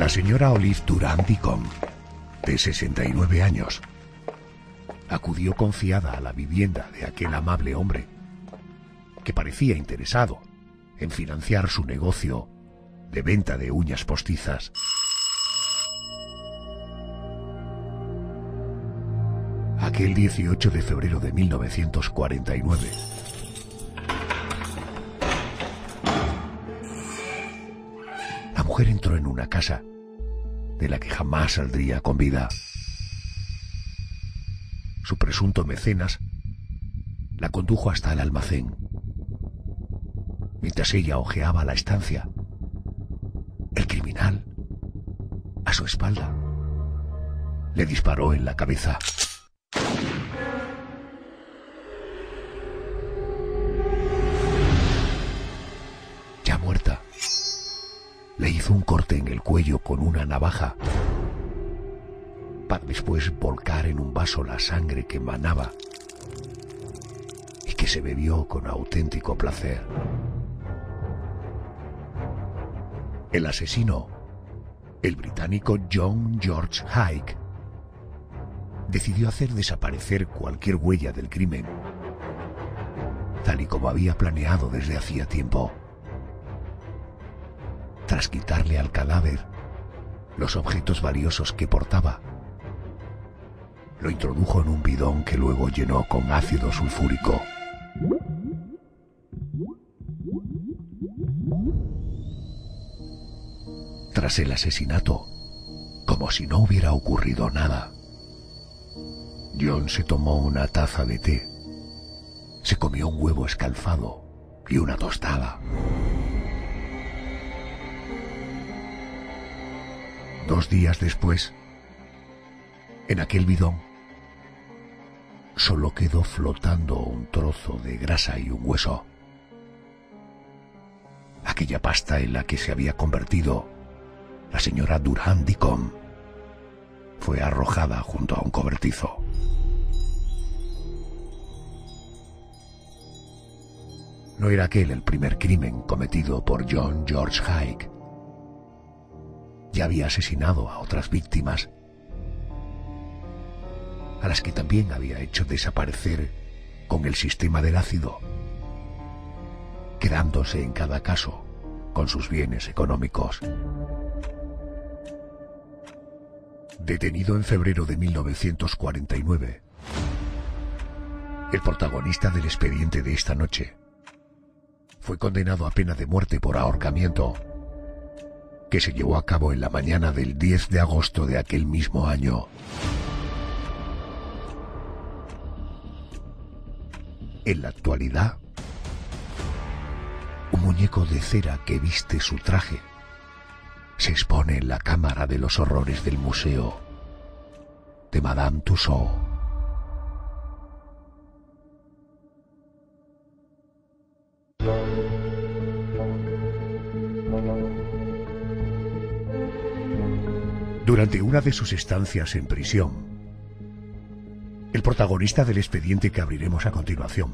La señora Olive Durand Deacon, de 69 años, acudió confiada a la vivienda de aquel amable hombre, que parecía interesado en financiar su negocio de venta de uñas postizas. Aquel 18 de febrero de 1949, la mujer entró en una casa de la que jamás saldría con vida. Su presunto mecenas la condujo hasta el almacén. Mientras ella hojeaba la estancia, el criminal, a su espalda, le disparó en la cabeza. Ya muerta, le hizo un corte en el cuello con una navaja, para después volcar en un vaso la sangre que manaba y que se bebió con auténtico placer. El asesino, el británico John George Haigh, decidió hacer desaparecer cualquier huella del crimen, tal y como había planeado desde hacía tiempo. Tras quitarle al cadáver los objetos valiosos que portaba, lo introdujo en un bidón que luego llenó con ácido sulfúrico. Tras el asesinato, como si no hubiera ocurrido nada, John se tomó una taza de té, se comió un huevo escalfado y una tostada. 2 días después, en aquel bidón, solo quedó flotando un trozo de grasa y un hueso. Aquella pasta en la que se había convertido la señora Durand Deacon fue arrojada junto a un cobertizo. No era aquel el primer crimen cometido por John George Haigh. Ya había asesinado a otras víctimas, a las que también había hecho desaparecer con el sistema del ácido, quedándose en cada caso con sus bienes económicos. Detenido en febrero de 1949, el protagonista del expediente de esta noche fue condenado a pena de muerte por ahorcamiento, que se llevó a cabo en la mañana del 10 de agosto de aquel mismo año. En la actualidad, un muñeco de cera que viste su traje se expone en la Cámara de los Horrores del Museo de Madame Tussauds. Durante una de sus estancias en prisión, el protagonista del expediente que abriremos a continuación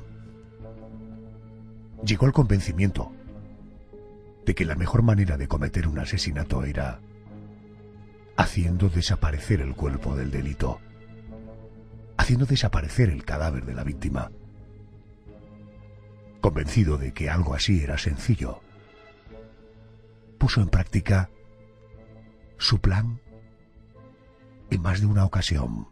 llegó al convencimiento de que la mejor manera de cometer un asesinato era haciendo desaparecer el cuerpo del delito, haciendo desaparecer el cadáver de la víctima. Convencido de que algo así era sencillo, puso en práctica su plan en más de una ocasión.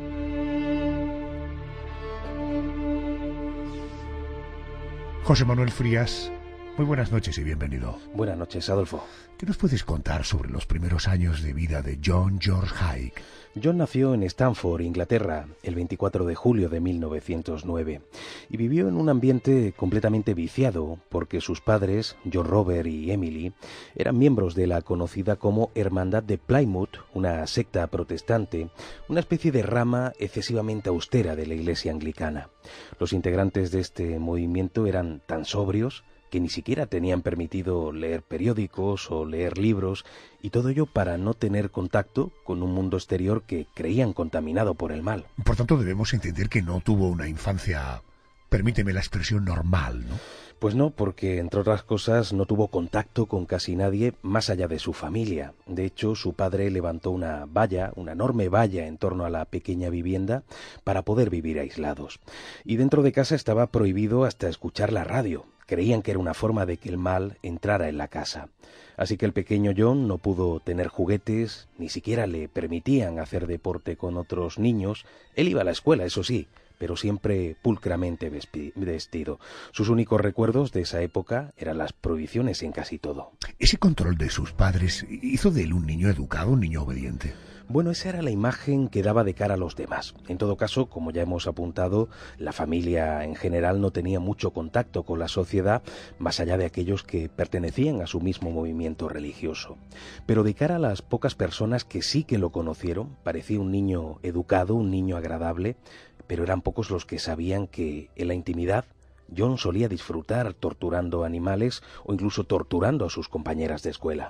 José Manuel Frías, muy buenas noches y bienvenido. Buenas noches, Adolfo. ¿Qué nos puedes contar sobre los primeros años de vida de John George Haigh? John nació en Stamford, Inglaterra, el 24 de julio de 1909 y vivió en un ambiente completamente viciado porque sus padres, John Robert y Emily, eran miembros de la conocida como Hermandad de Plymouth, una secta protestante, una especie de rama excesivamente austera de la Iglesia anglicana. Los integrantes de este movimiento eran tan sobrios que ni siquiera tenían permitido leer periódicos o leer libros, y todo ello para no tener contacto con un mundo exterior que creían contaminado por el mal. Por tanto, debemos entender que no tuvo una infancia, permíteme la expresión, normal, ¿no? Pues no, porque entre otras cosas no tuvo contacto con casi nadie más allá de su familia. De hecho, su padre levantó una valla, una enorme valla en torno a la pequeña vivienda para poder vivir aislados. Y dentro de casa estaba prohibido hasta escuchar la radio. Creían que era una forma de que el mal entrara en la casa. Así que el pequeño John no pudo tener juguetes, ni siquiera le permitían hacer deporte con otros niños. Él iba a la escuela, eso sí, pero siempre pulcramente vestido. Sus únicos recuerdos de esa época eran las prohibiciones en casi todo. ¿Ese control de sus padres hizo de él un niño educado, un niño obediente? Bueno, esa era la imagen que daba de cara a los demás. En todo caso, como ya hemos apuntado, la familia en general no tenía mucho contacto con la sociedad, más allá de aquellos que pertenecían a su mismo movimiento religioso. Pero de cara a las pocas personas que sí que lo conocieron, parecía un niño educado, un niño agradable, pero eran pocos los que sabían que en la intimidad John solía disfrutar torturando animales o incluso torturando a sus compañeras de escuela.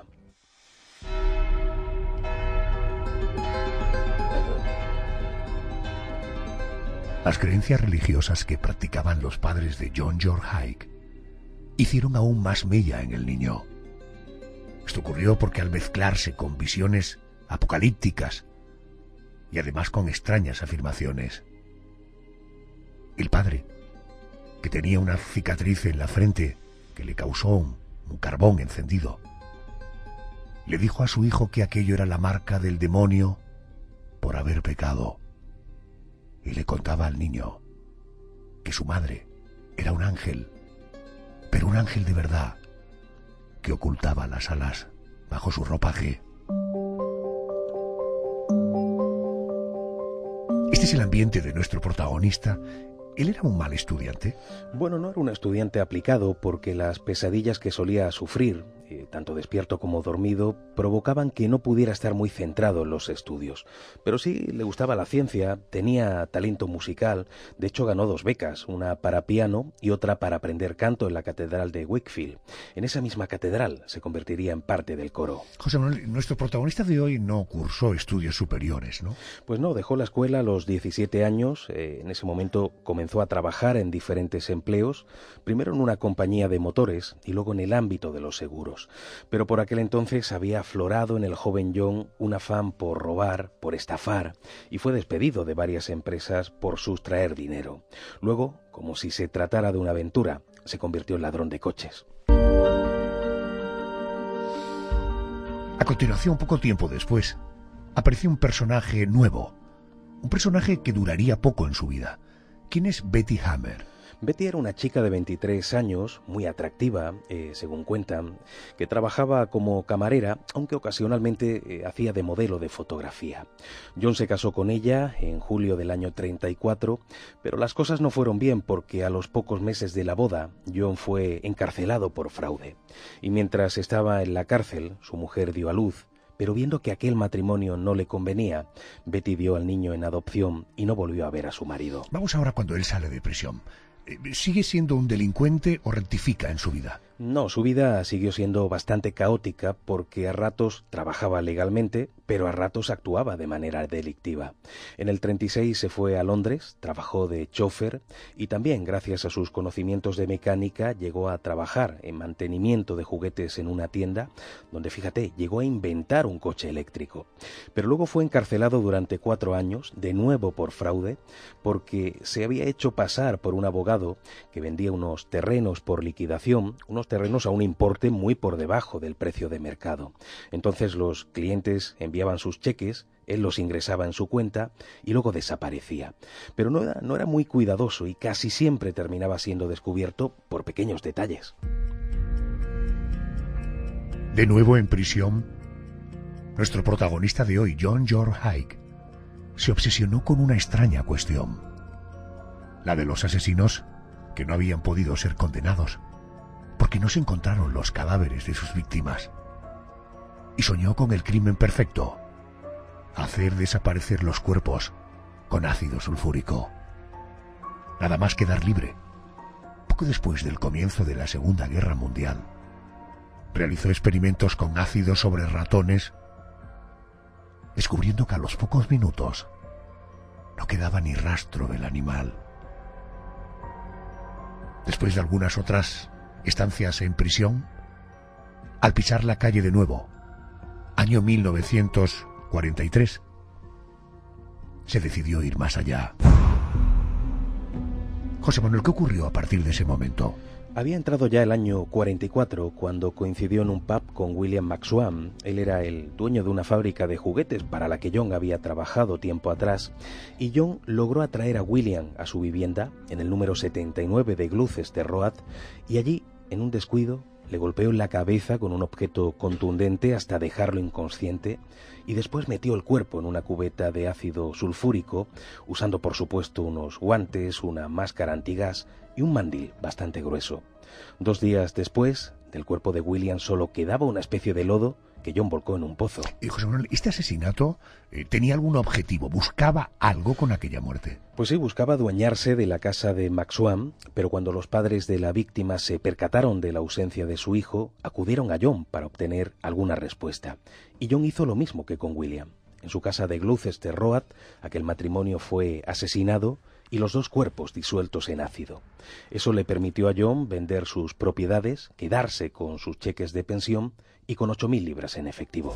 Las creencias religiosas que practicaban los padres de John George Haigh hicieron aún más mella en el niño. Esto ocurrió porque al mezclarse con visiones apocalípticas y además con extrañas afirmaciones, el padre, que tenía una cicatriz en la frente que le causó un carbón encendido, le dijo a su hijo que aquello era la marca del demonio por haber pecado. Y le contaba al niño que su madre era un ángel, pero un ángel de verdad, que ocultaba las alas bajo su ropaje. Este es el ambiente de nuestro protagonista. ¿Él era un mal estudiante? Bueno, no era un estudiante aplicado porque las pesadillas que solía sufrir, tanto despierto como dormido, provocaban que no pudiera estar muy centrado en los estudios. Pero sí le gustaba la ciencia, tenía talento musical, de hecho ganó 2 becas, una para piano y otra para aprender canto en la Catedral de Wakefield. En esa misma catedral se convertiría en parte del coro. José Manuel, nuestro protagonista de hoy no cursó estudios superiores, ¿no? Pues no, dejó la escuela a los 17 años, en ese momento comenzó a trabajar en diferentes empleos, primero en una compañía de motores y luego en el ámbito de los seguros. Pero por aquel entonces había aflorado en el joven John un afán por robar, por estafar, y fue despedido de varias empresas por sustraer dinero. Luego, como si se tratara de una aventura, se convirtió en ladrón de coches. A continuación, poco tiempo después, apareció un personaje nuevo, un personaje que duraría poco en su vida. ¿Quién es Betty Hammer? Betty era una chica de 23 años, muy atractiva, según cuentan, que trabajaba como camarera, aunque ocasionalmente hacía de modelo de fotografía. John se casó con ella en julio del año 34, pero las cosas no fueron bien porque a los pocos meses de la boda, John fue encarcelado por fraude. Y mientras estaba en la cárcel, su mujer dio a luz. Pero viendo que aquel matrimonio no le convenía, Betty dio al niño en adopción y no volvió a ver a su marido. Vamos ahora cuando él sale de prisión. ¿Sigue siendo un delincuente o rectifica en su vida? No, su vida siguió siendo bastante caótica porque a ratos trabajaba legalmente, pero a ratos actuaba de manera delictiva. En el 36 se fue a Londres, trabajó de chofer y también, gracias a sus conocimientos de mecánica, llegó a trabajar en mantenimiento de juguetes en una tienda, donde, fíjate, llegó a inventar un coche eléctrico. Pero luego fue encarcelado durante 4 años, de nuevo por fraude, porque se había hecho pasar por un abogado que vendía unos terrenos por liquidación, unos terrenos a un importe muy por debajo del precio de mercado. Entonces los clientes enviaban sus cheques, él los ingresaba en su cuenta y luego desaparecía. Pero no era muy cuidadoso y casi siempre terminaba siendo descubierto por pequeños detalles. De nuevo en prisión, nuestro protagonista de hoy, John George Haigh, se obsesionó con una extraña cuestión, la de los asesinos que no habían podido ser condenados, porque no se encontraron los cadáveres de sus víctimas. Y soñó con el crimen perfecto: hacer desaparecer los cuerpos con ácido sulfúrico. Nada más quedar libre, poco después del comienzo de la Segunda Guerra Mundial, realizó experimentos con ácido sobre ratones, descubriendo que a los pocos minutos no quedaba ni rastro del animal. Después de algunas otras estancias en prisión, al pisar la calle de nuevo, año 1943, se decidió ir más allá. José Manuel, ¿qué ocurrió a partir de ese momento? Había entrado ya el año 44 cuando coincidió en un pub con William McSwan. Él era el dueño de una fábrica de juguetes para la que John había trabajado tiempo atrás, y John logró atraer a William a su vivienda en el número 79 de Gloucester Road, y allí, en un descuido, le golpeó en la cabeza con un objeto contundente hasta dejarlo inconsciente, y después metió el cuerpo en una cubeta de ácido sulfúrico, usando por supuesto unos guantes, una máscara antigas y un mandil bastante grueso. 2 días después, del cuerpo de William solo quedaba una especie de lodo que John volcó en un pozo. Y José Manuel, ¿este asesinato tenía algún objetivo? ¿Buscaba algo con aquella muerte? Pues sí, buscaba adueñarse de la casa de McSwan, pero cuando los padres de la víctima se percataron de la ausencia de su hijo, acudieron a John para obtener alguna respuesta. Y John hizo lo mismo que con William. En su casa de Gloucester Road, aquel matrimonio fue asesinado y los 2 cuerpos disueltos en ácido. Eso le permitió a John vender sus propiedades, quedarse con sus cheques de pensión y con 8.000 libras en efectivo.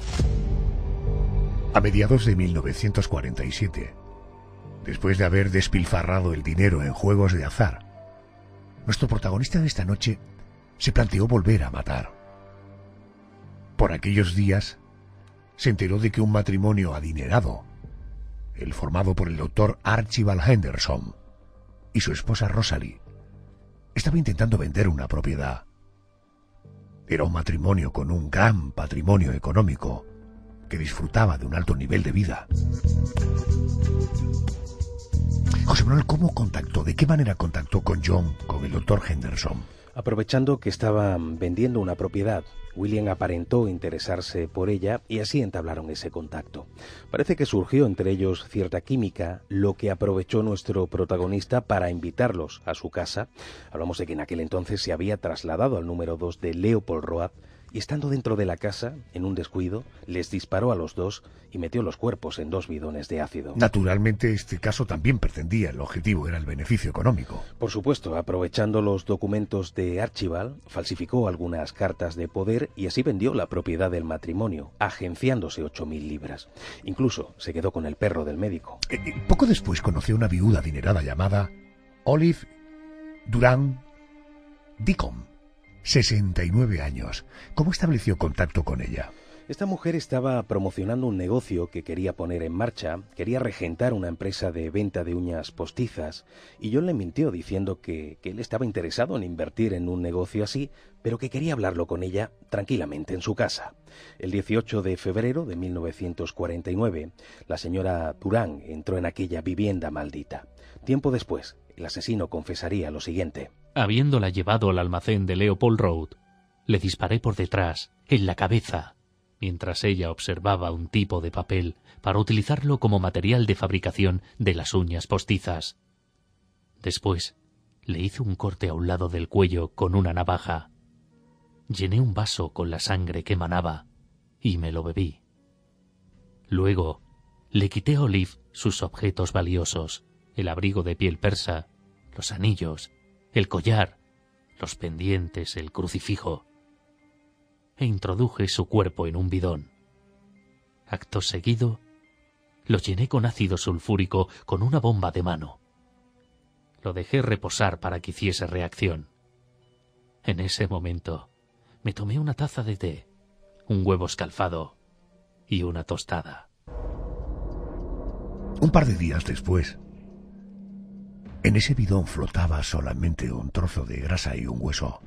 A mediados de 1947, después de haber despilfarrado el dinero en juegos de azar, nuestro protagonista de esta noche se planteó volver a matar. Por aquellos días, se enteró de que un matrimonio adinerado, el formado por el doctor Archibald Henderson y su esposa Rosalie, estaba intentando vender una propiedad. Era un matrimonio con un gran patrimonio económico que disfrutaba de un alto nivel de vida. José Manuel, ¿cómo contactó? ¿De qué manera contactó con John, con el doctor Henderson? Aprovechando que estaban vendiendo una propiedad, William aparentó interesarse por ella y así entablaron ese contacto. Parece que surgió entre ellos cierta química, lo que aprovechó nuestro protagonista para invitarlos a su casa. Hablamos de que en aquel entonces se había trasladado al número 2 de Leopold Road y estando dentro de la casa, en un descuido, les disparó a los 2 y metió los cuerpos en 2 bidones de ácido. Naturalmente, este caso también pretendía, el objetivo era el beneficio económico. Por supuesto, aprovechando los documentos de Archibald, falsificó algunas cartas de poder y así vendió la propiedad del matrimonio, agenciándose 8.000 libras. Incluso se quedó con el perro del médico. Poco después conoció a una viuda adinerada llamada Olive Durand Deacon, 69 años. ¿Cómo estableció contacto con ella? Esta mujer estaba promocionando un negocio que quería poner en marcha, quería regentar una empresa de venta de uñas postizas, y John le mintió diciendo que él estaba interesado en invertir en un negocio así, pero que quería hablarlo con ella tranquilamente en su casa. El 18 de febrero de 1949, la señora Durand entró en aquella vivienda maldita. Tiempo después, el asesino confesaría lo siguiente. Habiéndola llevado al almacén de Leopold Road, le disparé por detrás, en la cabeza, mientras ella observaba un tipo de papel para utilizarlo como material de fabricación de las uñas postizas. Después, le hice un corte a un lado del cuello con una navaja. Llené un vaso con la sangre que emanaba y me lo bebí. Luego, le quité a Olive sus objetos valiosos, el abrigo de piel persa, los anillos, el collar, los pendientes, el crucifijo, e introduje su cuerpo en un bidón. Acto seguido, lo llené con ácido sulfúrico con una bomba de mano. Lo dejé reposar para que hiciese reacción. En ese momento, me tomé una taza de té, un huevo escalfado y una tostada. Un par de días después, en ese bidón flotaba solamente un trozo de grasa y un hueso.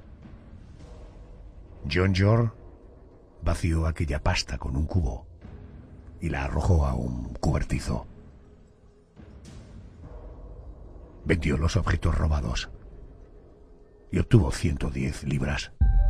John George vació aquella pasta con un cubo y la arrojó a un cobertizo. Vendió los objetos robados y obtuvo 110 libras.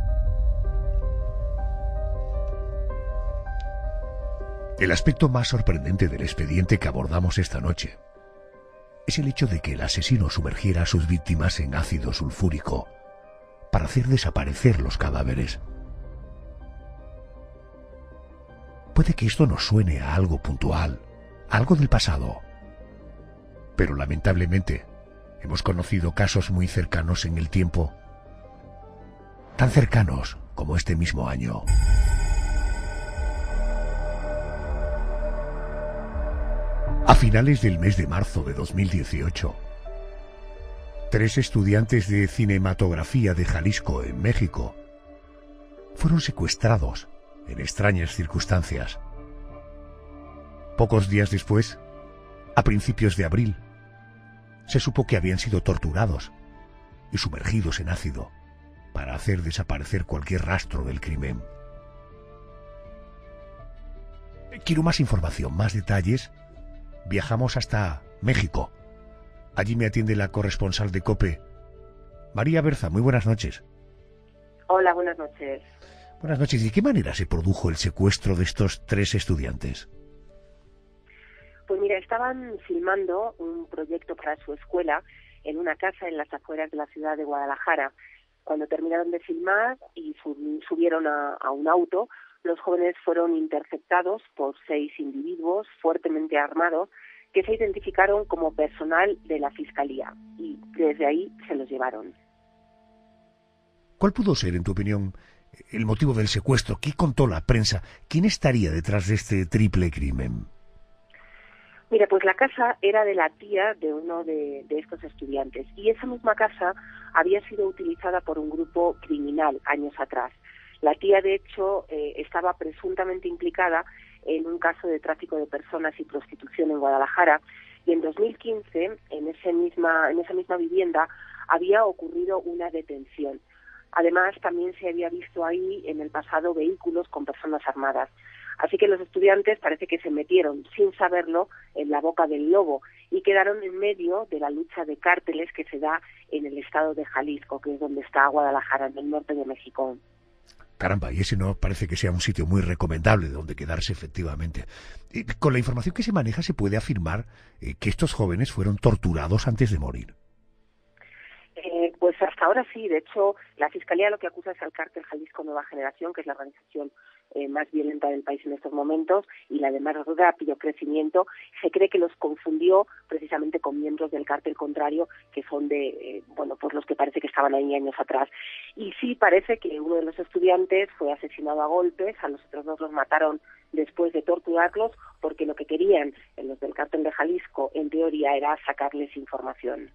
El aspecto más sorprendente del expediente que abordamos esta noche es el hecho de que el asesino sumergiera a sus víctimas en ácido sulfúrico para hacer desaparecer los cadáveres. Puede que esto nos suene a algo puntual, a algo del pasado, pero lamentablemente hemos conocido casos muy cercanos en el tiempo tan cercanos como este mismo año. A finales del mes de marzo de 2018, 3 estudiantes de cinematografía de Jalisco, en México, fueron secuestrados en extrañas circunstancias. Pocos días después, a principios de abril, se supo que habían sido torturados y sumergidos en ácido para hacer desaparecer cualquier rastro del crimen. Quiero más información, más detalles. Viajamos hasta México. Allí me atiende la corresponsal de COPE, María Berza. Muy buenas noches. Hola, buenas noches. Buenas noches. ¿De qué manera se produjo el secuestro de estos 3 estudiantes? Pues mira, estaban filmando un proyecto para su escuela en una casa en las afueras de la ciudad de Guadalajara. Cuando terminaron de filmar y subieron a un auto, los jóvenes fueron interceptados por 6 individuos fuertemente armados que se identificaron como personal de la Fiscalía y desde ahí se los llevaron. ¿Cuál pudo ser, en tu opinión, el motivo del secuestro? ¿Qué contó la prensa? ¿Quién estaría detrás de este triple crimen? Mira, pues la casa era de la tía de uno de estos estudiantes y esa misma casa había sido utilizada por un grupo criminal años atrás. La tía, de hecho, estaba presuntamente implicada en un caso de tráfico de personas y prostitución en Guadalajara y en 2015, en esa misma vivienda, había ocurrido una detención. Además, también se había visto ahí en el pasado vehículos con personas armadas. Así que los estudiantes parece que se metieron, sin saberlo, en la boca del lobo y quedaron en medio de la lucha de cárteles que se da en el estado de Jalisco, que es donde está Guadalajara, en el norte de México. Caramba, y ese no parece que sea un sitio muy recomendable donde quedarse, efectivamente. Con la información que se maneja, ¿se puede afirmar que estos jóvenes fueron torturados antes de morir? Pues hasta ahora sí. De hecho, la Fiscalía lo que acusa es al cártel Jalisco Nueva Generación, que es la organización más violenta del país en estos momentos y la de más rápido crecimiento. Se cree que los confundió precisamente con miembros del cártel contrario, que son pues los que parece que estaban ahí años atrás. Y sí parece que uno de los estudiantes fue asesinado a golpes, a los otros 2 los mataron después de torturarlos, porque lo que querían los del cártel de Jalisco, en teoría, era sacarles información.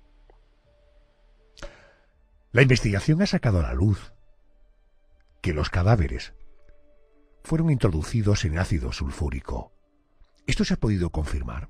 La investigación ha sacado a la luz que los cadáveres fueron introducidos en ácido sulfúrico. ¿Esto se ha podido confirmar?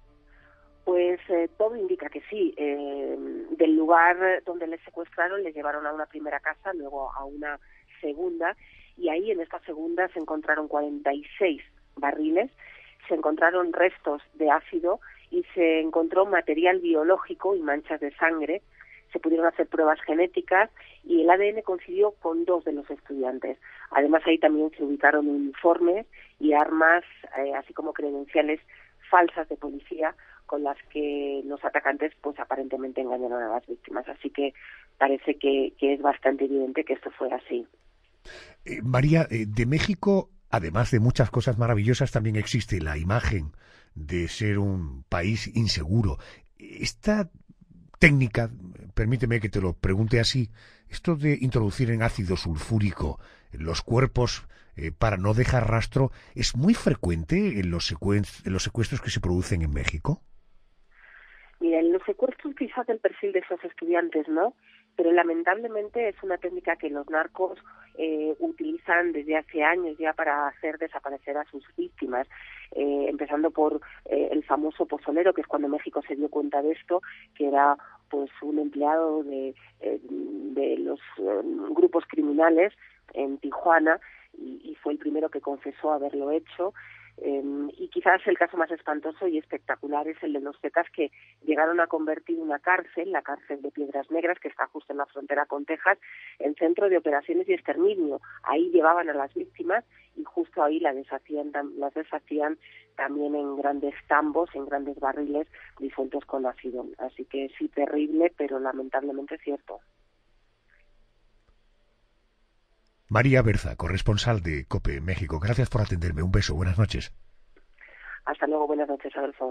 Pues todo indica que sí. Del lugar donde les secuestraron les llevaron a una primera casa, luego a una segunda, y ahí en esta segunda se encontraron 46 barriles, se encontraron restos de ácido y se encontró material biológico y manchas de sangre. Se pudieron hacer pruebas genéticas y el ADN coincidió con 2 de los estudiantes. Además, ahí también se ubicaron uniformes y armas, así como credenciales falsas de policía con las que los atacantes pues aparentemente engañaron a las víctimas. Así que parece que es bastante evidente que esto fue así. María, de México, además de muchas cosas maravillosas, también existe la imagen de ser un país inseguro. Esta técnica, permíteme que te lo pregunte así, esto de introducir en ácido sulfúrico los cuerpos para no dejar rastro, ¿es muy frecuente en los secuestros que se producen en México? Mira, en los secuestros quizás del perfil de esos estudiantes, ¿no? Pero lamentablemente es una técnica que los narcos utilizan desde hace años ya para hacer desaparecer a sus víctimas, empezando por el famoso pozolero, que es cuando México se dio cuenta de esto, que era pues un empleado de los grupos criminales en Tijuana y fue el primero que confesó haberlo hecho. Y quizás el caso más espantoso y espectacular es el de los Zetas, que llegaron a convertir una cárcel, la cárcel de Piedras Negras, que está justo en la frontera con Texas, en centro de operaciones y exterminio. Ahí llevaban a las víctimas y justo ahí las deshacían también en grandes tambos, en grandes barriles disueltos con ácido. Así que sí, terrible, pero lamentablemente cierto. María Berza, corresponsal de COPE México. Gracias por atenderme. Un beso. Buenas noches. Hasta luego. Buenas noches, Adolfo.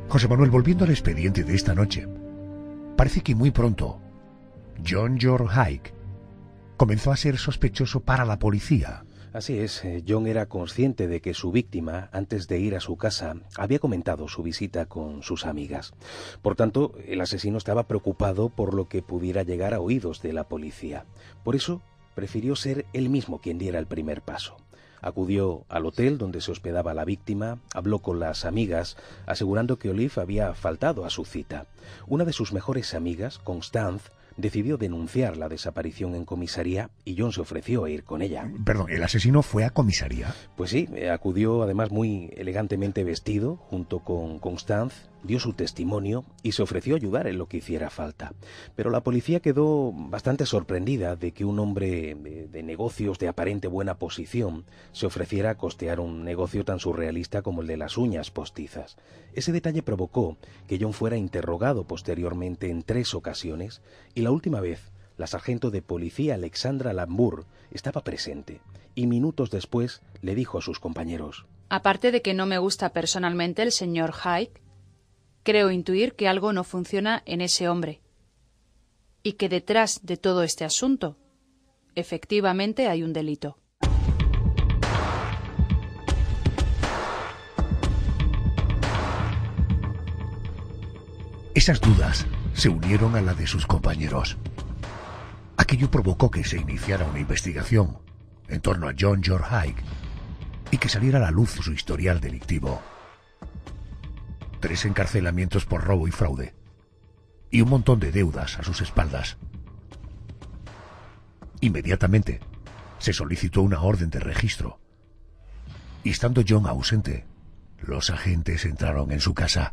José Manuel, volviendo al expediente de esta noche, parece que muy pronto John George Haigh comenzó a ser sospechoso para la policía. Así es, John era consciente de que su víctima, antes de ir a su casa, había comentado su visita con sus amigas. Por tanto, el asesino estaba preocupado por lo que pudiera llegar a oídos de la policía. Por eso, prefirió ser él mismo quien diera el primer paso. Acudió al hotel donde se hospedaba la víctima, habló con las amigas, asegurando que Olive había faltado a su cita. Una de sus mejores amigas, Constance, decidió denunciar la desaparición en comisaría y John se ofreció a ir con ella. Perdón, ¿el asesino fue a comisaría? Pues sí, acudió además muy elegantemente vestido, junto con Constance, dio su testimonio y se ofreció a ayudar en lo que hiciera falta. Pero la policía quedó bastante sorprendida de que un hombre de negocios de aparente buena posición se ofreciera a costear un negocio tan surrealista como el de las uñas postizas. Ese detalle provocó que John fuera interrogado posteriormente en 3 ocasiones y la última vez la sargento de policía Alexandra Lambour estaba presente y minutos después le dijo a sus compañeros: aparte de que no me gusta personalmente el señor Haigh, creo intuir que algo no funciona en ese hombre y que detrás de todo este asunto efectivamente hay un delito. Esas dudas se unieron a la de sus compañeros. Aquello provocó que se iniciara una investigación en torno a John George Haigh y que saliera a la luz su historial delictivo. 3 encarcelamientos por robo y fraude y un montón de deudas a sus espaldas. Inmediatamente se solicitó una orden de registro y estando John ausente, los agentes entraron en su casa.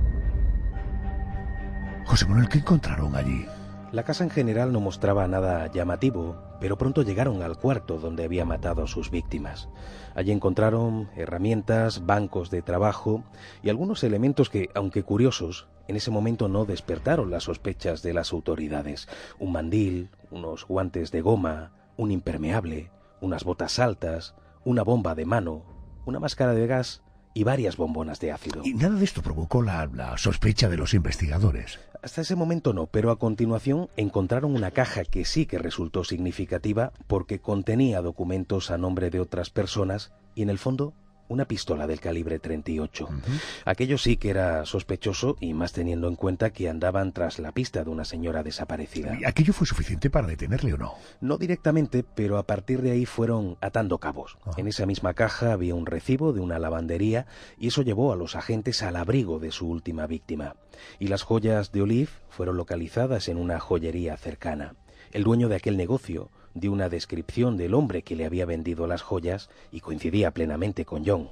José Manuel, ¿qué encontraron allí? La casa en general no mostraba nada llamativo, pero pronto llegaron al cuarto donde había matado a sus víctimas. Allí encontraron herramientas, bancos de trabajo y algunos elementos que, aunque curiosos, en ese momento no despertaron las sospechas de las autoridades. Un mandil, unos guantes de goma, un impermeable, unas botas altas, una bomba de mano, una máscara de gas y varias bombonas de ácido. ¿Y nada de esto provocó la sospecha de los investigadores? Hasta ese momento no, pero a continuación encontraron una caja que sí que resultó significativa porque contenía documentos a nombre de otras personas y en el fondo una pistola del calibre 38. Aquello sí que era sospechoso y más teniendo en cuenta que andaban tras la pista de una señora desaparecida. ¿Y aquello fue suficiente para detenerle o no? No directamente, pero a partir de ahí fueron atando cabos. En esa misma caja había un recibo de una lavandería y eso llevó a los agentes al abrigo de su última víctima. Y las joyas de Olive fueron localizadas en una joyería cercana. El dueño de aquel negocio dio una descripción del hombre que le había vendido las joyas y coincidía plenamente con John.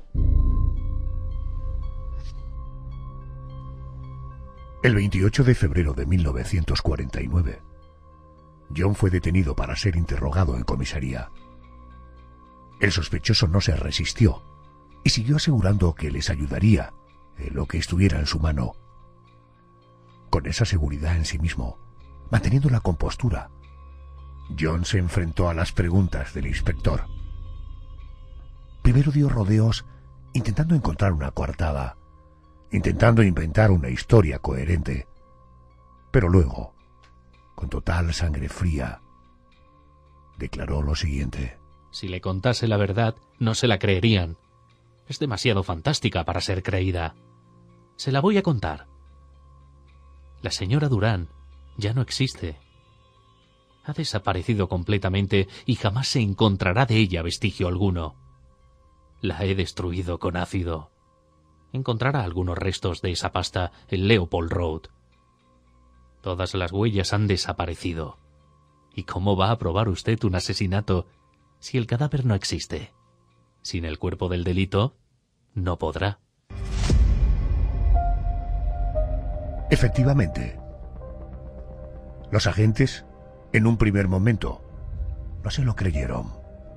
El 28 de febrero de 1949, John fue detenido para ser interrogado en comisaría. El sospechoso no se resistió y siguió asegurando que les ayudaría en lo que estuviera en su mano. Con esa seguridad en sí mismo, manteniendo la compostura, John se enfrentó a las preguntas del inspector. Primero dio rodeos intentando encontrar una coartada, intentando inventar una historia coherente, pero luego, con total sangre fría, declaró lo siguiente. Si le contase la verdad, no se la creerían. Es demasiado fantástica para ser creída. Se la voy a contar. La señora Durán ya no existe. Ha desaparecido completamente y jamás se encontrará de ella vestigio alguno. La he destruido con ácido. Encontrará algunos restos de esa pasta en Leopold Road. Todas las huellas han desaparecido. ¿Y cómo va a probar usted un asesinato si el cadáver no existe? Sin el cuerpo del delito, no podrá. Efectivamente, los agentes, en un primer momento, no se lo creyeron.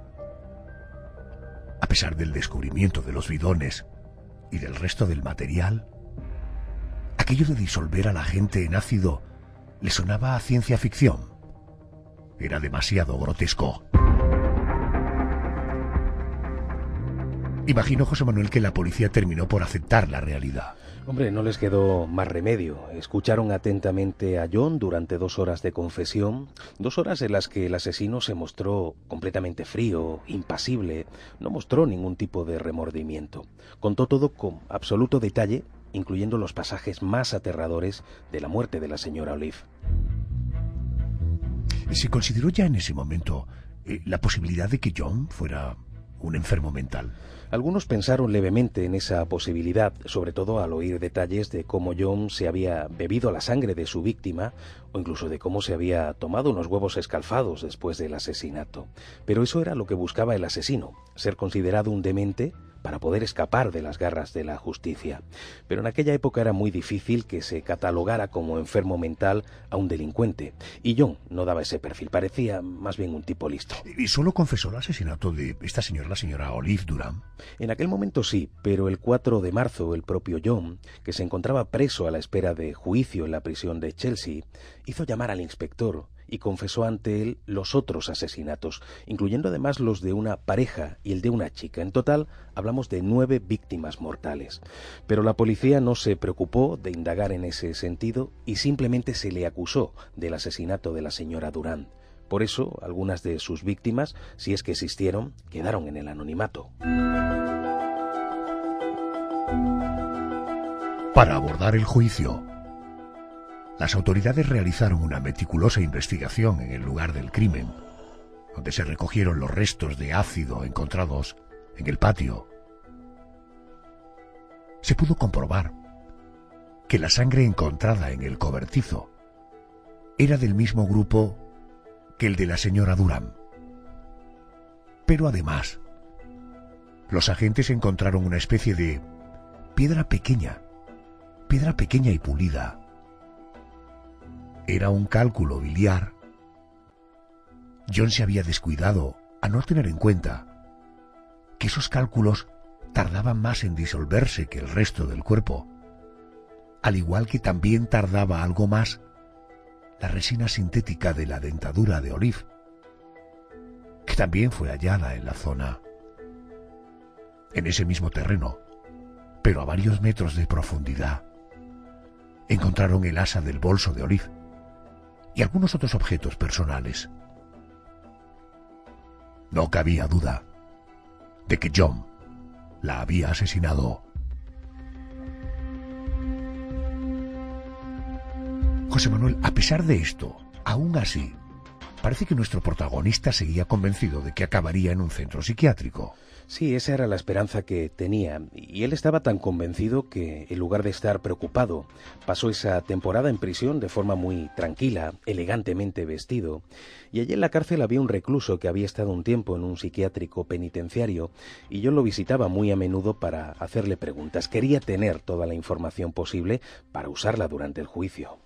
A pesar del descubrimiento de los bidones y del resto del material, aquello de disolver a la gente en ácido le sonaba a ciencia ficción. Era demasiado grotesco. Imagino, José Manuel, que la policía terminó por aceptar la realidad. Hombre, no les quedó más remedio. Escucharon atentamente a John durante 2 horas de confesión, 2 horas en las que el asesino se mostró completamente frío, impasible, no mostró ningún tipo de remordimiento. Contó todo con absoluto detalle, incluyendo los pasajes más aterradores de la muerte de la señora Olive. ¿Se consideró ya en ese momento la posibilidad de que John fuera un enfermo mental? Algunos pensaron levemente en esa posibilidad, sobre todo al oír detalles de cómo John se había bebido la sangre de su víctima o incluso de cómo se había tomado unos huevos escalfados después del asesinato. Pero eso era lo que buscaba el asesino, ser considerado un demente para poder escapar de las garras de la justicia. Pero en aquella época era muy difícil que se catalogara como enfermo mental a un delincuente, y John no daba ese perfil, parecía más bien un tipo listo. ¿Y solo confesó el asesinato de esta señora, la señora Olive Durham? En aquel momento sí, pero el 4 de marzo el propio John, que se encontraba preso a la espera de juicio en la prisión de Chelsea, hizo llamar al inspector y confesó ante él los otros asesinatos, incluyendo además los de una pareja y el de una chica. En total, hablamos de 9 víctimas mortales. Pero la policía no se preocupó de indagar en ese sentido y simplemente se le acusó del asesinato de la señora Durham. Por eso, algunas de sus víctimas, si es que existieron, quedaron en el anonimato. Para abordar el juicio, las autoridades realizaron una meticulosa investigación en el lugar del crimen, donde se recogieron los restos de ácido encontrados en el patio. Se pudo comprobar que la sangre encontrada en el cobertizo era del mismo grupo que el de la señora Durham. Pero además, los agentes encontraron una especie de piedra pequeña y pulida. Era un cálculo biliar. John se había descuidado a no tener en cuenta que esos cálculos tardaban más en disolverse que el resto del cuerpo, al igual que también tardaba algo más la resina sintética de la dentadura de Olive, que también fue hallada en la zona. En ese mismo terreno, pero a varios metros de profundidad, encontraron el asa del bolso de Olive y algunos otros objetos personales. No cabía duda de que John la había asesinado. José Manuel, a pesar de esto, aún así, parece que nuestro protagonista seguía convencido de que acabaría en un centro psiquiátrico. Sí, esa era la esperanza que tenía, y él estaba tan convencido que, en lugar de estar preocupado, pasó esa temporada en prisión de forma muy tranquila, elegantemente vestido, y allí en la cárcel había un recluso que había estado un tiempo en un psiquiátrico penitenciario, y yo lo visitaba muy a menudo para hacerle preguntas. Quería tener toda la información posible para usarla durante el juicio.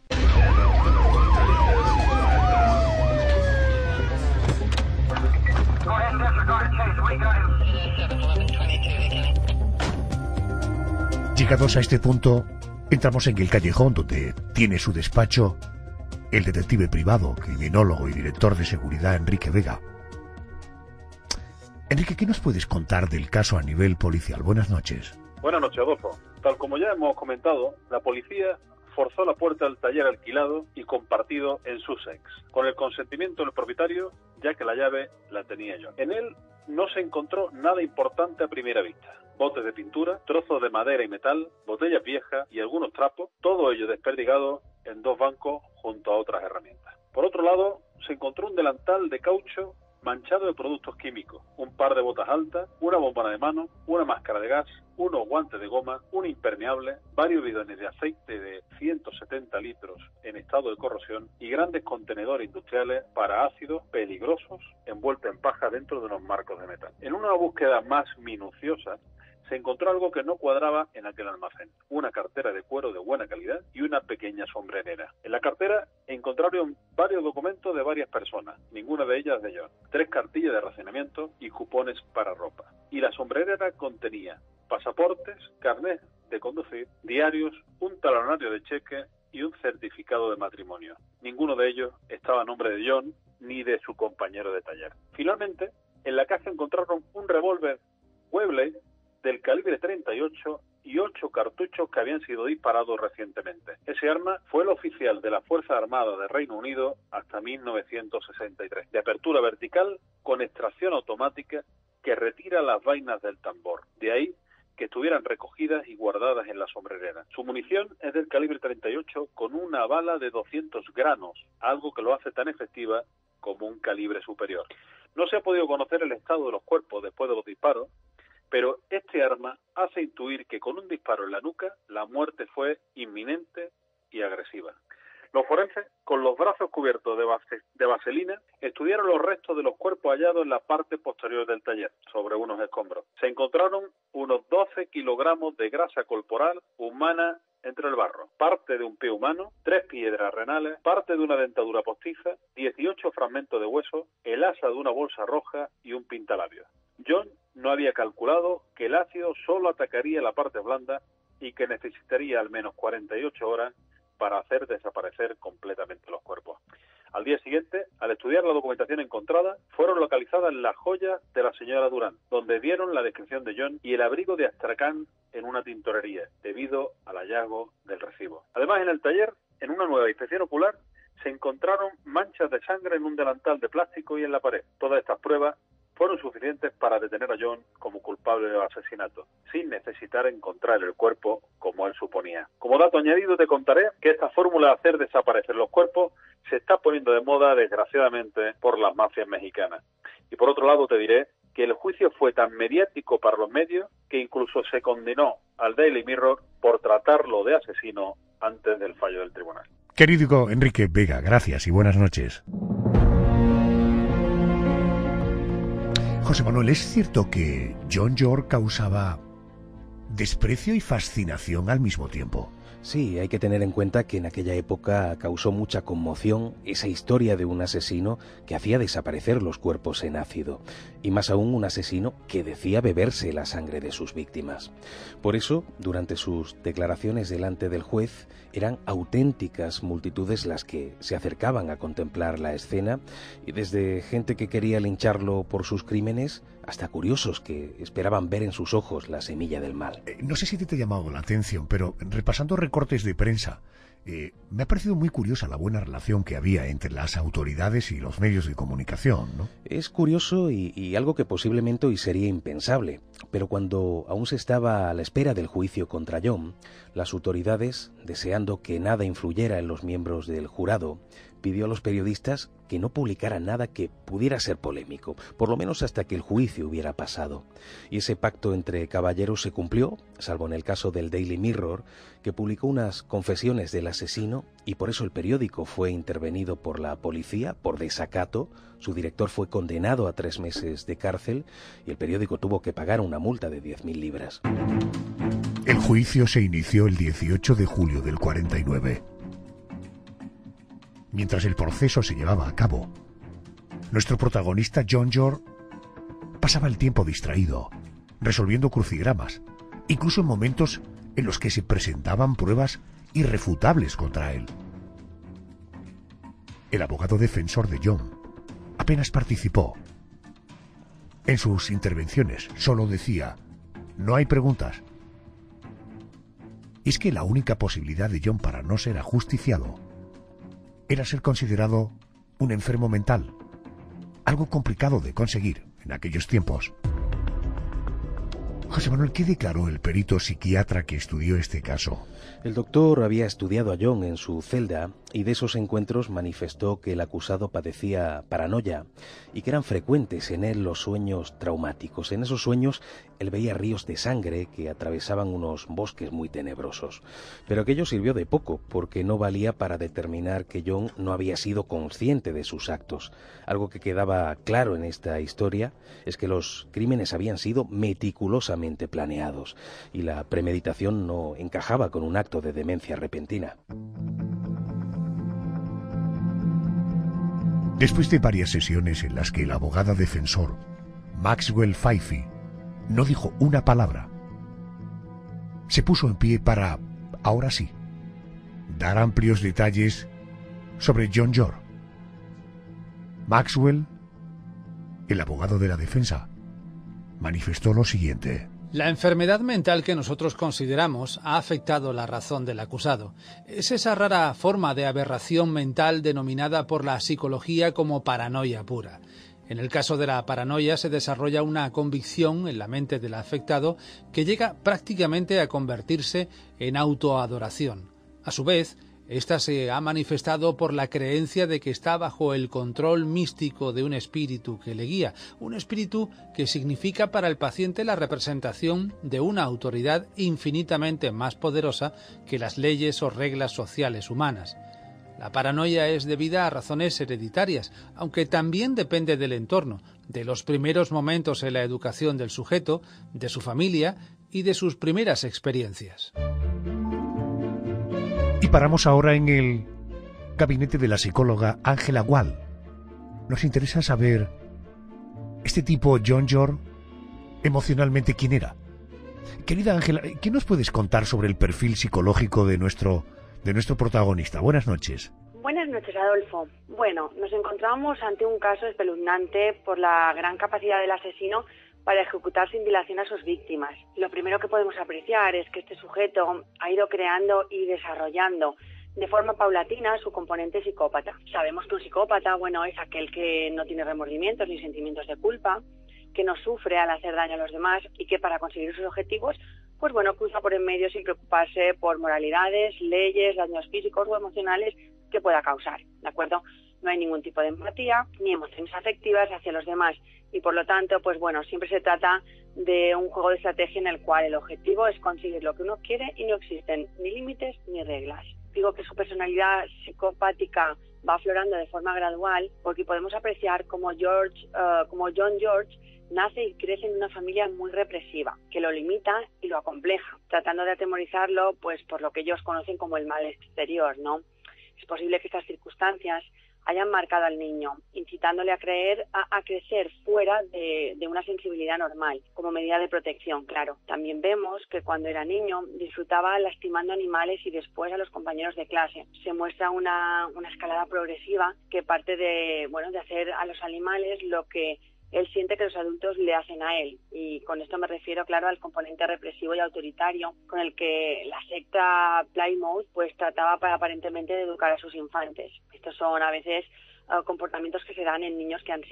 Llegados a este punto, entramos en el callejón donde tiene su despacho el detective privado, criminólogo y director de seguridad Enrique Vega. Enrique, ¿qué nos puedes contar del caso a nivel policial? Buenas noches. Buenas noches, Adolfo. Tal como ya hemos comentado, la policía forzó la puerta del taller alquilado y compartido en Sussex, con el consentimiento del propietario, ya que la llave la tenía yo. En él no se encontró nada importante a primera vista. Botes de pintura, trozos de madera y metal, botellas viejas y algunos trapos, todo ello desperdigado en 2 bancos junto a otras herramientas. Por otro lado, se encontró un delantal de caucho manchado de productos químicos, un par de botas altas, una bombona de mano, una máscara de gas, unos guantes de goma, un impermeable, varios bidones de aceite de 170 litros en estado de corrosión y grandes contenedores industriales para ácidos peligrosos envueltos en paja dentro de unos marcos de metal. En una búsqueda más minuciosa, se encontró algo que no cuadraba en aquel almacén: una cartera de cuero de buena calidad y una pequeña sombrerera. En la cartera encontraron varios documentos de varias personas, ninguna de ellas de John, 3 cartillas de racionamiento y cupones para ropa. Y la sombrerera contenía pasaportes, carnet de conducir, diarios, un talonario de cheque y un certificado de matrimonio. Ninguno de ellos estaba a nombre de John ni de su compañero de taller. Finalmente, en la caja encontraron un revólver Webley del calibre 38 y 8 cartuchos que habían sido sido disparado recientemente. Ese arma fue el oficial de las Fuerzas Armadas de Reino Unido hasta 1963, de apertura vertical con extracción automática que retira las vainas del tambor. De ahí que estuvieran recogidas y guardadas en la sombrerera. Su munición es del calibre 38 con una bala de 200 granos, algo que lo hace tan efectiva como un calibre superior. No se ha podido conocer el estado de los cuerpos después de los disparos, pero este arma hace intuir que con un disparo en la nuca la muerte fue inminente y agresiva. Los forenses, con los brazos cubiertos de vaselina, estudiaron los restos de los cuerpos hallados en la parte posterior del taller, sobre unos escombros. Se encontraron unos 12 kilogramos de grasa corporal humana entre el barro, parte de un pie humano, 3 piedras renales, parte de una dentadura postiza, 18 fragmentos de hueso, el asa de una bolsa roja y un pintalabios. John no había calculado que el ácido solo atacaría la parte blanda y que necesitaría al menos 48 horas para hacer desaparecer completamente los cuerpos. Al día siguiente, al estudiar la documentación encontrada, fueron localizadas las joyas de la señora Durán, donde dieron la descripción de John y el abrigo de Astracán en una tintorería, debido al hallazgo del recibo. Además, en el taller, en una nueva inspección ocular, se encontraron manchas de sangre en un delantal de plástico y en la pared. Todas estas pruebas fueron suficientes para detener a John como culpable del asesinato, sin necesitar encontrar el cuerpo como él suponía. Como dato añadido te contaré que esta fórmula de hacer desaparecer los cuerpos se está poniendo de moda, desgraciadamente, por las mafias mexicanas. Y por otro lado te diré que el juicio fue tan mediático para los medios que incluso se condenó al Daily Mirror por tratarlo de asesino antes del fallo del tribunal. Querido Enrique Vega, gracias y buenas noches. José Manuel, ¿es cierto que John York causaba desprecio y fascinación al mismo tiempo? Sí, hay que tener en cuenta que en aquella época causó mucha conmoción esa historia de un asesino que hacía desaparecer los cuerpos en ácido, y más aún un asesino que decía beberse la sangre de sus víctimas. Por eso, durante sus declaraciones delante del juez, eran auténticas multitudes las que se acercaban a contemplar la escena, y desde gente que quería lincharlo por sus crímenes, hasta curiosos que esperaban ver en sus ojos la semilla del mal. No sé si te ha llamado la atención, pero repasando recortes de prensa, me ha parecido muy curiosa la buena relación que había entre las autoridades y los medios de comunicación, ¿no? Es curioso y algo que posiblemente hoy sería impensable, pero cuando aún se estaba a la espera del juicio contra John, las autoridades, deseando que nada influyera en los miembros del jurado, pidió a los periodistas que no publicaran nada que pudiera ser polémico, por lo menos hasta que el juicio hubiera pasado. Y ese pacto entre caballeros se cumplió, salvo en el caso del Daily Mirror, que publicó unas confesiones del asesino, y por eso el periódico fue intervenido por la policía por desacato. Su director fue condenado a 3 meses de cárcel y el periódico tuvo que pagar una multa de 10.000 libras. El juicio se inició el 18 de julio del 49. Mientras el proceso se llevaba a cabo, nuestro protagonista John York pasaba el tiempo distraído, resolviendo crucigramas, incluso en momentos en los que se presentaban pruebas irrefutables contra él. El abogado defensor de John apenas participó. En sus intervenciones solo decía: no hay preguntas. Y es que la única posibilidad de John para no ser ajusticiado era ser considerado un enfermo mental, algo complicado de conseguir en aquellos tiempos. José Manuel, ¿qué declaró el perito psiquiatra que estudió este caso? El doctor había estudiado a John en su celda y de esos encuentros manifestó que el acusado padecía paranoia y que eran frecuentes en él los sueños traumáticos. En esos sueños él veía ríos de sangre que atravesaban unos bosques muy tenebrosos. Pero aquello sirvió de poco porque no valía para determinar que John no había sido consciente de sus actos. Algo que quedaba claro en esta historia es que los crímenes habían sido meticulosamente planeados y la premeditación no encajaba con un acto de demencia repentina. Después de varias sesiones en las que el abogado defensor, Maxwell Fyfie, no dijo una palabra, se puso en pie para, ahora sí, dar amplios detalles sobre John York. Maxwell, el abogado de la defensa, manifestó lo siguiente. La enfermedad mental que nosotros consideramos ha afectado la razón del acusado. Es esa rara forma de aberración mental denominada por la psicología como paranoia pura. En el caso de la paranoia se desarrolla una convicción en la mente del afectado que llega prácticamente a convertirse en autoadoración. A su vez, esta se ha manifestado por la creencia de que está bajo el control místico de un espíritu que le guía, un espíritu que significa para el paciente la representación de una autoridad infinitamente más poderosa que las leyes o reglas sociales humanas. La paranoia es debida a razones hereditarias, aunque también depende del entorno, de los primeros momentos en la educación del sujeto, de su familia y de sus primeras experiencias. Y paramos ahora en el gabinete de la psicóloga Angela Wall. Nos interesa saber, este tipo John George, emocionalmente, ¿quién era? Querida Ángela, ¿qué nos puedes contar sobre el perfil psicológico de nuestro protagonista? Buenas noches. Buenas noches, Adolfo. Bueno, nos encontramos ante un caso espeluznante por la gran capacidad del asesino para ejecutar sin dilación a sus víctimas. Lo primero que podemos apreciar es que este sujeto ha ido creando y desarrollando de forma paulatina su componente psicópata. Sabemos que un psicópata, es aquel que no tiene remordimientos ni sentimientos de culpa, que no sufre al hacer daño a los demás y que para conseguir sus objetivos, cruza por en medio sin preocuparse por moralidades, leyes, daños físicos o emocionales que pueda causar, ¿de acuerdo? No hay ningún tipo de empatía ni emociones afectivas hacia los demás y por lo tanto, siempre se trata de un juego de estrategia en el cual el objetivo es conseguir lo que uno quiere y no existen ni límites ni reglas. Digo que su personalidad psicopática va aflorando de forma gradual porque podemos apreciar como John George nace y crece en una familia muy represiva, que lo limita y lo acompleja, tratando de atemorizarlo por lo que ellos conocen como el mal exterior, ¿no? Es posible que estas circunstancias hayan marcado al niño, incitándole a crecer fuera de una sensibilidad normal, como medida de protección, claro. También vemos que cuando era niño disfrutaba lastimando animales y después a los compañeros de clase. Se muestra una escalada progresiva que parte de hacer a los animales lo que él siente que los adultos le hacen a él. Y con esto me refiero, claro, al componente represivo y autoritario con el que la secta Plymouth trataba aparentemente de educar a sus infantes. Estos son a veces comportamientos que se dan en niños que han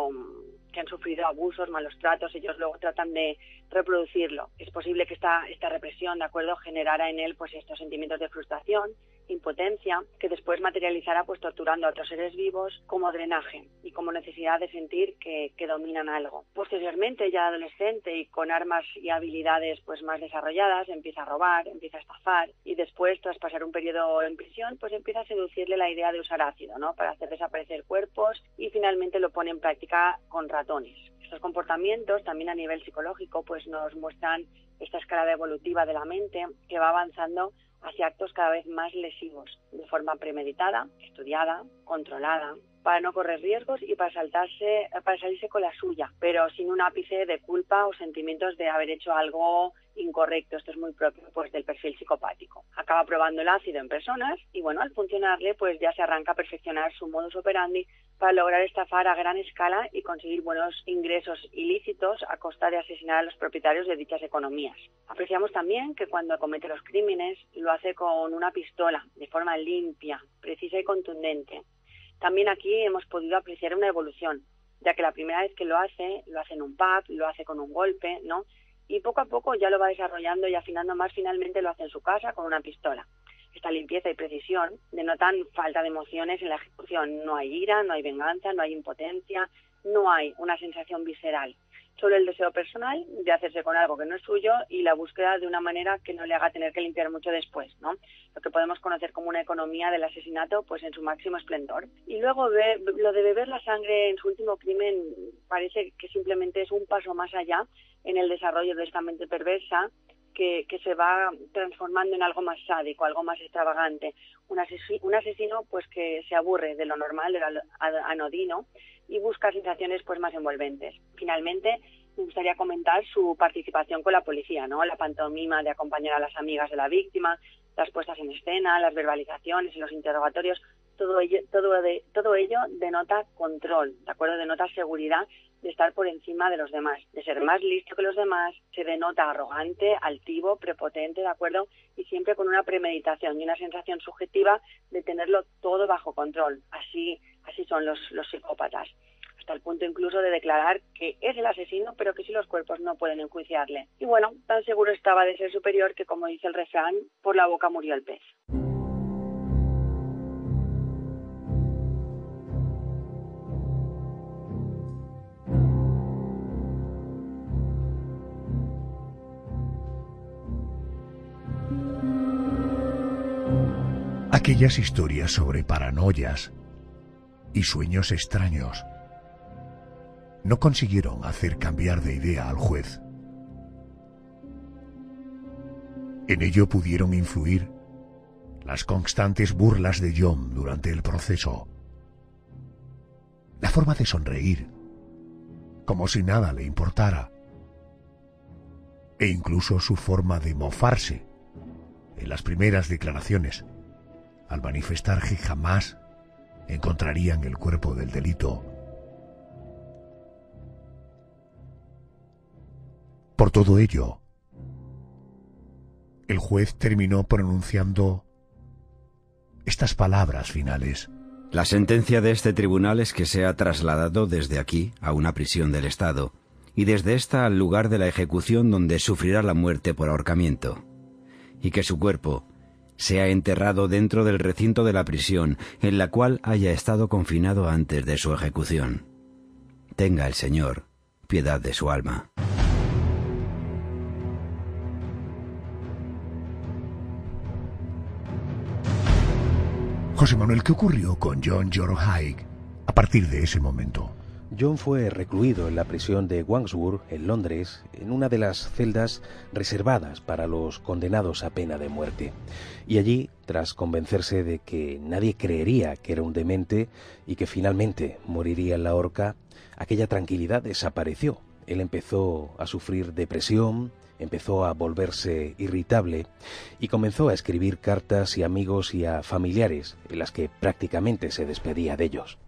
sufrido abusos, malos tratos, ellos luego tratan de reproducirlo. Es posible que esta represión, ¿de acuerdo?, generara en él estos sentimientos de frustración, impotencia, que después materializara torturando a otros seres vivos como drenaje y como necesidad de sentir que dominan algo. Posteriormente, ya adolescente y con armas y habilidades más desarrolladas, empieza a robar, empieza a estafar y después, tras pasar un periodo en prisión, empieza a seducirle la idea de usar ácido, ¿no?, para hacer desaparecer cuerpos y finalmente lo pone en práctica con ratones. Estos comportamientos, también a nivel psicológico, nos muestran esta escalada evolutiva de la mente que va avanzando hacia actos cada vez más lesivos, de forma premeditada, estudiada, controlada, para no correr riesgos y para salirse con la suya, pero sin un ápice de culpa o sentimientos de haber hecho algo incorrecto. Esto es muy propio del perfil psicopático. Acaba probando el ácido en personas y al funcionarle ya se arranca a perfeccionar su modus operandi para lograr estafar a gran escala y conseguir buenos ingresos ilícitos a costa de asesinar a los propietarios de dichas economías. Apreciamos también que cuando comete los crímenes lo hace con una pistola, de forma limpia, precisa y contundente. También aquí hemos podido apreciar una evolución, ya que la primera vez que lo hace en un pub, lo hace con un golpe, ¿no? Y poco a poco ya lo va desarrollando y afinando más, finalmente lo hace en su casa con una pistola. Esta limpieza y precisión denotan falta de emociones en la ejecución. No hay ira, no hay venganza, no hay impotencia, no hay una sensación visceral. Solo el deseo personal de hacerse con algo que no es suyo y la búsqueda de una manera que no le haga tener que limpiar mucho después, ¿no? Lo que podemos conocer como una economía del asesinato, en su máximo esplendor. Y luego lo de beber la sangre en su último crimen parece que simplemente es un paso más allá en el desarrollo de esta mente perversa que se va transformando en algo más sádico, algo más extravagante. Un asesino que se aburre de lo normal, de lo anodino, y busca sensaciones más envolventes. Finalmente, me gustaría comentar su participación con la policía, ¿no? La pantomima de acompañar a las amigas de la víctima, las puestas en escena, las verbalizaciones y los interrogatorios, todo ello denota control, ¿de acuerdo? Denota seguridad de estar por encima de los demás, de ser más listo que los demás, se denota arrogante, altivo, prepotente, ¿de acuerdo? Y siempre con una premeditación y una sensación subjetiva de tenerlo todo bajo control. Así son los psicópatas, hasta el punto incluso de declarar que es el asesino, pero que si los cuerpos no pueden enjuiciarle. Y bueno, tan seguro estaba de ser superior que, como dice el refrán, por la boca murió el pez. Aquellas historias sobre paranoias y sueños extraños no consiguieron hacer cambiar de idea al juez. En ello pudieron influir las constantes burlas de John durante el proceso, la forma de sonreír, como si nada le importara, e incluso su forma de mofarse en las primeras declaraciones, al manifestar que jamás encontrarían el cuerpo del delito. Por todo ello, el juez terminó pronunciando estas palabras finales. La sentencia de este tribunal es que sea trasladado desde aquí a una prisión del Estado y desde esta al lugar de la ejecución donde sufrirá la muerte por ahorcamiento, y que su cuerpo sea enterrado dentro del recinto de la prisión en la cual haya estado confinado antes de su ejecución. Tenga el Señor piedad de su alma. José Manuel, ¿qué ocurrió con John George Haigh a partir de ese momento? John fue recluido en la prisión de Wandsworth, en Londres, en una de las celdas reservadas para los condenados a pena de muerte. Y allí, tras convencerse de que nadie creería que era un demente y que finalmente moriría en la horca, aquella tranquilidad desapareció. Él empezó a sufrir depresión, empezó a volverse irritable y comenzó a escribir cartas a amigos y a familiares en las que prácticamente se despedía de ellos.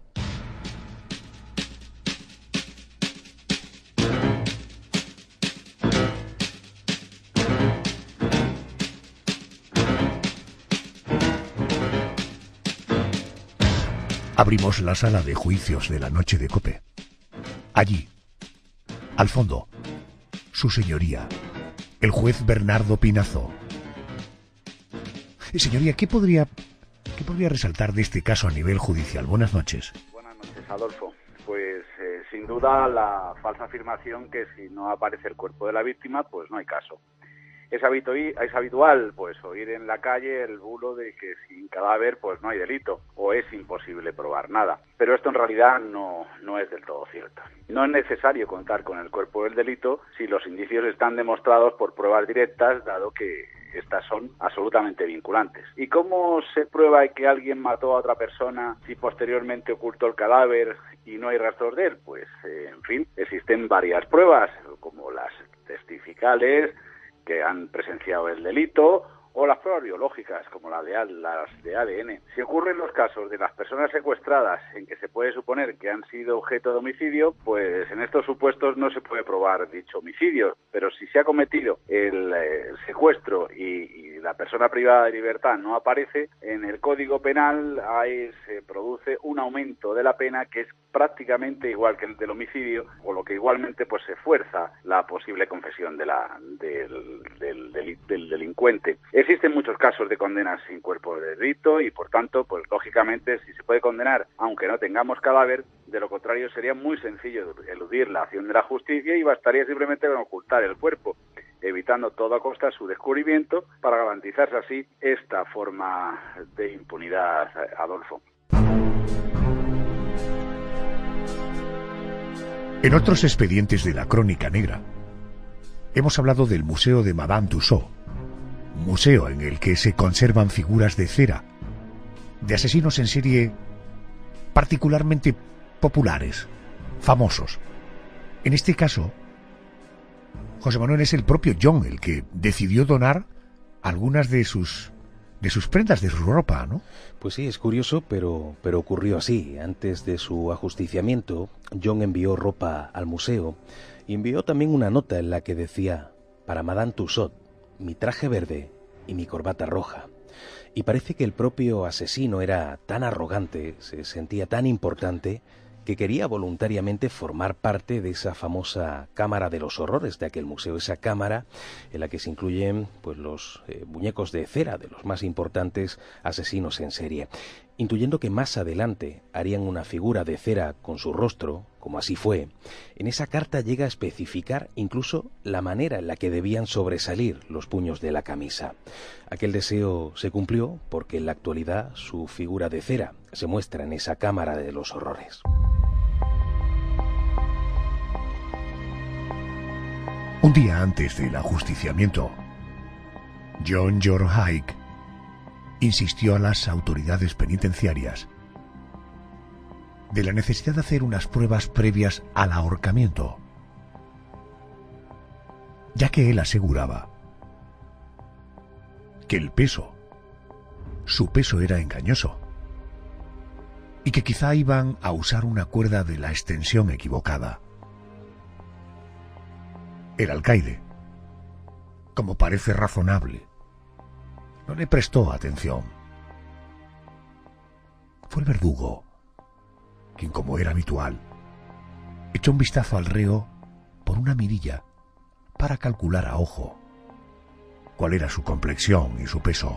Abrimos la sala de juicios de la noche de COPE. Allí, al fondo, su señoría, el juez Bernardo Pinazo. Señoría, ¿qué podría resaltar de este caso a nivel judicial? Buenas noches. Buenas noches, Adolfo. Pues sin duda la falsa afirmación que si no aparece el cuerpo de la víctima, pues no hay caso. Es habitual pues oír en la calle el bulo de que sin cadáver pues no hay delito o es imposible probar nada. Pero esto en realidad no es del todo cierto. No es necesario contar con el cuerpo del delito si los indicios están demostrados por pruebas directas, dado que estas son absolutamente vinculantes. ¿Y cómo se prueba que alguien mató a otra persona si posteriormente ocultó el cadáver y no hay rastros de él? Pues, en fin, existen varias pruebas, como las testificales, que han presenciado el delito, o las pruebas biológicas, como las de ADN. Si ocurren los casos de las personas secuestradas en que se puede suponer que han sido objeto de homicidio, pues en estos supuestos no se puede probar dicho homicidio. Pero si se ha cometido el secuestro y la persona privada de libertad no aparece, en el Código Penal se produce un aumento de la pena que es prácticamente igual que el del homicidio, con lo que igualmente pues se fuerza la posible confesión del delincuente. Existen muchos casos de condenas sin cuerpo de delito y, por tanto, pues lógicamente, si se puede condenar, aunque no tengamos cadáver, de lo contrario sería muy sencillo eludir la acción de la justicia y bastaría simplemente con ocultar el cuerpo, evitando a toda costa su descubrimiento para garantizarse así esta forma de impunidad, Adolfo. En otros expedientes de la Crónica Negra, hemos hablado del Museo de Madame Tussauds, museo en el que se conservan figuras de cera de asesinos en serie particularmente populares, famosos. En este caso, José Manuel, es el propio John el que decidió donar algunas de sus de sus prendas, de su ropa, ¿no? Pues sí, es curioso, pero ocurrió así. Antes de su ajusticiamiento, John envió ropa al museo y envió también una nota en la que decía: para Madame Tussaud, mi traje verde y mi corbata roja. Y parece que el propio asesino era tan arrogante, se sentía tan importante, que quería voluntariamente formar parte de esa famosa Cámara de los Horrores de aquel museo, esa cámara en la que se incluyen pues los muñecos de cera de los más importantes asesinos en serie, intuyendo que más adelante harían una figura de cera con su rostro, como así fue. En esa carta llega a especificar incluso la manera en la que debían sobresalir los puños de la camisa. Aquel deseo se cumplió porque en la actualidad su figura de cera se muestra en esa Cámara de los Horrores. Un día antes del ajusticiamiento, John George Haigh insistió a las autoridades penitenciarias de la necesidad de hacer unas pruebas previas al ahorcamiento, ya que él aseguraba que el peso, su peso era engañoso, y que quizá iban a usar una cuerda de la extensión equivocada. El alcaide, como parece razonable, no le prestó atención. Fue el verdugo quien, como era habitual, echó un vistazo al reo por una mirilla para calcular a ojo cuál era su complexión y su peso.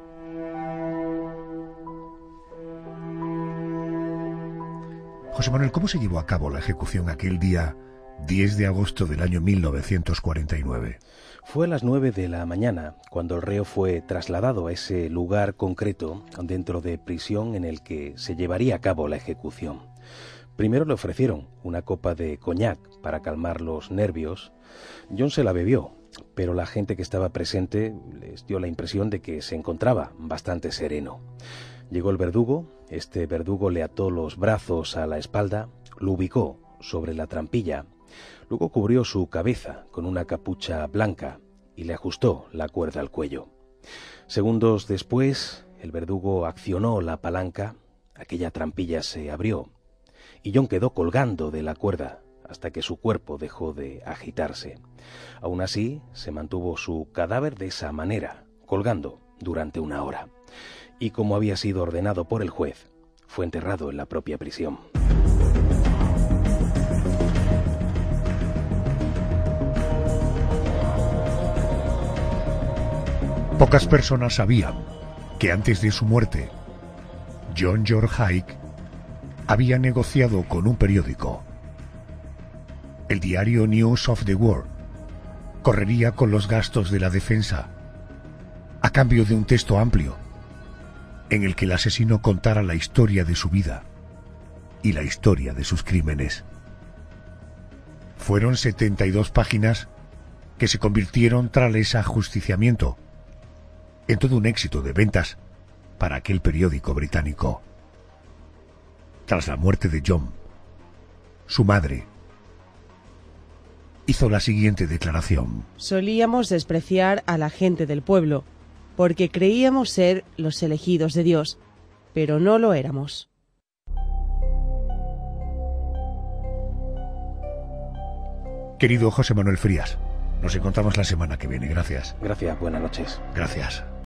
José Manuel, ¿cómo se llevó a cabo la ejecución aquel día 10 de agosto del año 1949? Fue a las 9 de la mañana cuando el reo fue trasladado a ese lugar concreto dentro de prisión en el que se llevaría a cabo la ejecución. Primero le ofrecieron una copa de coñac para calmar los nervios. John se la bebió, pero la gente que estaba presente les dio la impresión de que se encontraba bastante sereno. Llegó el verdugo. Este verdugo le ató los brazos a la espalda, lo ubicó sobre la trampilla. Luego cubrió su cabeza con una capucha blanca y le ajustó la cuerda al cuello. Segundos después, el verdugo accionó la palanca, aquella trampilla se abrió y John quedó colgando de la cuerda hasta que su cuerpo dejó de agitarse. Aún así, se mantuvo su cadáver de esa manera, colgando durante 1 hora. Y como había sido ordenado por el juez, fue enterrado en la propia prisión. Pocas personas sabían que antes de su muerte, John George Haigh había negociado con un periódico. El diario News of the World correría con los gastos de la defensa a cambio de un texto amplio en el que el asesino contara la historia de su vida y la historia de sus crímenes. Fueron 72 páginas que se convirtieron tras ese ajusticiamiento en todo un éxito de ventas para aquel periódico británico. Tras la muerte de John, su madre hizo la siguiente declaración: solíamos despreciar a la gente del pueblo, porque creíamos ser los elegidos de Dios, pero no lo éramos. Querido José Manuel Frías, nos encontramos la semana que viene. Gracias. Gracias, buenas noches. Gracias.